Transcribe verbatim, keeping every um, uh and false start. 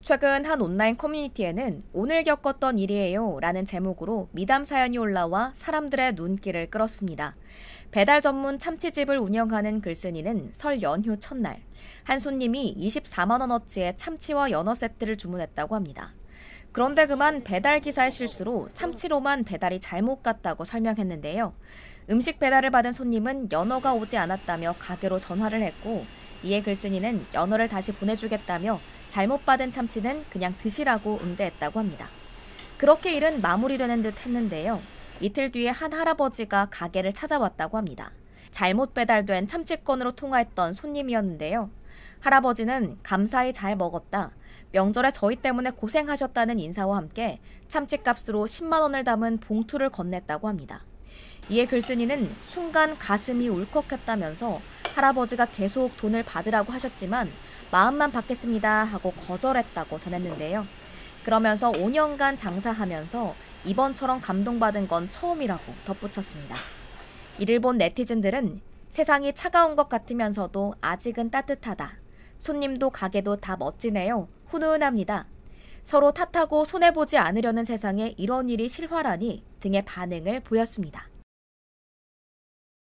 최근 한 온라인 커뮤니티에는 오늘 겪었던 일이에요 라는 제목으로 미담 사연이 올라와 사람들의 눈길을 끌었습니다. 배달 전문 참치집을 운영하는 글쓴이는 설 연휴 첫날 한 손님이 이십사만 원어치의 참치와 연어 세트를 주문했다고 합니다. 그런데 그만 배달기사의 실수로 참치로만 배달이 잘못 갔다고 설명했는데요. 음식 배달을 받은 손님은 연어가 오지 않았다며 가게로 전화를 했고 이에 글쓴이는 연어를 다시 보내주겠다며 잘못 받은 참치는 그냥 드시라고 응대했다고 합니다. 그렇게 일은 마무리되는 듯 했는데요. 이틀 뒤에 한 할아버지가 가게를 찾아왔다고 합니다. 잘못 배달된 참치건으로 통화했던 손님이었는데요. 할아버지는 감사히 잘 먹었다. 명절에 저희 때문에 고생하셨다는 인사와 함께 참치값으로 십만 원을 담은 봉투를 건넸다고 합니다. 이에 글쓴이는 순간 가슴이 울컥했다면서 할아버지가 계속 돈을 받으라고 하셨지만 마음만 받겠습니다 하고 거절했다고 전했는데요. 그러면서 오 년간 장사하면서 이번처럼 감동받은 건 처음이라고 덧붙였습니다. 이를 본 네티즌들은 세상이 차가운 것 같으면서도 아직은 따뜻하다. 손님도 가게도 다 멋지네요. 훈훈합니다. 서로 탓하고 손해보지 않으려는 세상에 이런 일이 실화라니 등의 반응을 보였습니다.